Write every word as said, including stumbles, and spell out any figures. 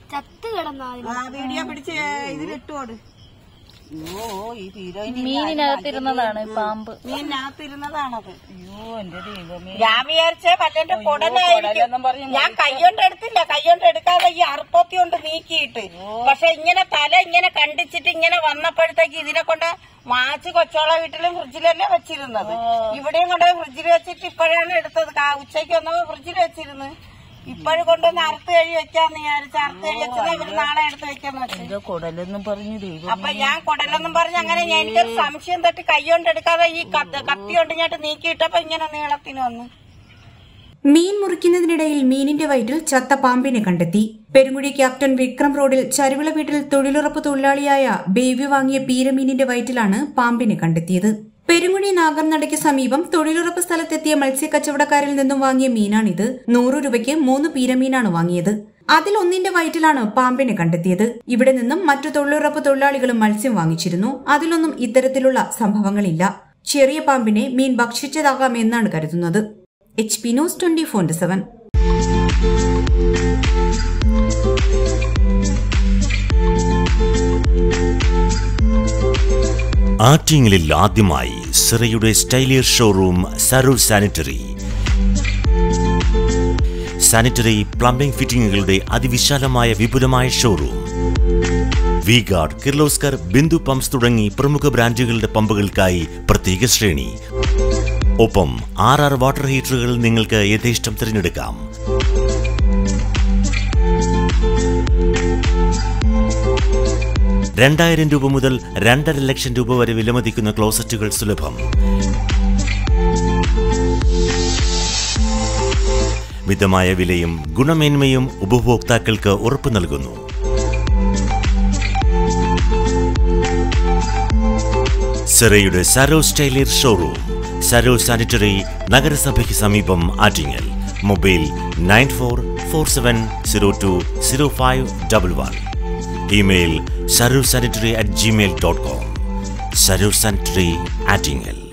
ചത്ത് കിടന്നാ വീഡിയോ പിടിച്ച് ഇതിലിട്ടോട്. മീനിനകത്തിരുന്നതാണ് പാമ്പ്. മീനിനകത്തിരുന്നതാണത്. അയ്യോ എന്റെ ദൈവമേ, ഞാൻ വിചാരിച്ചേ പല്ലിന്റെ കുടലായിരിക്കും. ഞാൻ കൈകൊണ്ട് എടുത്തില്ല, കൈകൊണ്ട് എടുക്കാതെ ഈ അറുപ്പത്തി കൊണ്ട് നീക്കിയിട്ട്. പക്ഷെ ഇങ്ങനെ തല ഇങ്ങനെ കണ്ടിച്ചിട്ട് ഇങ്ങനെ വന്നപ്പോഴത്തേക്ക് ഇതിനെ കൊണ്ട് മാച്ച് കൊച്ചോള വീട്ടിലും ഫ്രിഡ്ജിലല്ലേ വെച്ചിരുന്നത്. ഇവിടെയും കൊണ്ട് ഫ്രിഡ്ജിൽ വെച്ചിട്ട് ഇപ്പോഴാണ് എടുത്തത്. ഉച്ചയ്ക്ക് വന്നപ്പോ ഫ്രിഡ്ജിൽ വെച്ചിരുന്നു. ഇപ്പോഴും കൊണ്ടുവന്ന് അറുത്ത് കഴി വെക്കാന്ന് വിചാരിച്ചു. അറുത്ത് കഴി വെച്ചത് ഇവര് നാളെ എടുത്ത് വെക്കാന്ന് വെച്ചു. കുടലെന്നും പറഞ്ഞു ദൈവം. അപ്പൊ ഞാൻ കുടലെന്നും പറഞ്ഞ് അങ്ങനെ എനിക്കൊരു സംശയം തട്ടി കൈ കൊണ്ട് എടുക്കാതെ ഈ കത്തി കൊണ്ട് ഞാൻ നീക്കിയിട്ടപ്പോ ഇങ്ങനെ നീളത്തിന് വന്നു. മീൻ മുറിക്കുന്നതിനിടയിൽ മീനിന്റെ വയറ്റിൽ ചത്ത പാമ്പിനെ കണ്ടെത്തി. പെരുങ്ങുഴി ക്യാപ്റ്റൻ വിക്രം റോഡിൽ ചരുവിള വീട്ടിൽ തൊഴിലുറപ്പ് തൊഴിലാളിയായ ബേബി വാങ്ങിയ പീരമീനിന്റെ വയറ്റിലാണ് പാമ്പിനെ കണ്ടെത്തിയത്. പെരുങ്ങുഴി നാഗർനടയ്ക്ക് സമീപം തൊഴിലുറപ്പ് സ്ഥലത്തെത്തിയ മത്സ്യക്കച്ചവടക്കാരിൽ നിന്നും വാങ്ങിയ മീനാണിത്. നൂറു രൂപയ്ക്ക് മൂന്ന് പീരമീനാണ് വാങ്ങിയത്. അതിലൊന്നിന്റെ വയറ്റിലാണ് പാമ്പിനെ കണ്ടെത്തിയത്. ഇവിടെ നിന്നും മറ്റു തൊഴിലുറപ്പ് തൊഴിലാളികളും മത്സ്യം വാങ്ങിച്ചിരുന്നു. അതിലൊന്നും ഇത്തരത്തിലുള്ള സംഭവങ്ങളില്ല. ചെറിയ പാമ്പിനെ മീൻ ഭക്ഷിച്ചതാകാം എന്നാണ് കരുതുന്നത്. H P news twenty four seven. ആറ്റിങ്ങലിൽ ആദ്യമായി സിറയുടെ സ്റ്റൈലിയർ showroom Sarur sanitary. Sanitary plumbing ഫിറ്റിംഗുകളുടെ അതിവിശാലമായ വിപുലമായ showroom. V guard, Kirloskar, Bindu pumps തുടങ്ങി പ്രമുഖ ബ്രാൻഡുകളുടെ പമ്പുകൾക്കായി പ്രത്യേക ശ്രേണി. ഒപ്പം ആർ ആർ വാട്ടർ ഹീറ്ററുകൾ നിങ്ങൾക്ക് യഥേഷ്ടം തിരഞ്ഞെടുക്കാം. രണ്ടായിരം രൂപ മുതൽ രണ്ടര ലക്ഷം രൂപ വരെ വിലമതിക്കുന്ന ക്ലോസറ്റുകൾ സുലഭം. മിതമായ വിലയും ഗുണമേന്മയും ഉപഭോക്താക്കൾക്ക് ഉറപ്പു നൽകുന്നു. സിറയുടെ സരോ സ്റ്റൈലിയർ ഷോറൂം, സരോ സാനിറ്ററി, നഗരസഭയ്ക്ക് സമീപം, ആറ്റിങ്ങൽ. Mobile nine four four seven zero two zero five double one. Email sarursanitary at gmail dot com. Sarur Sanitary, Attingel.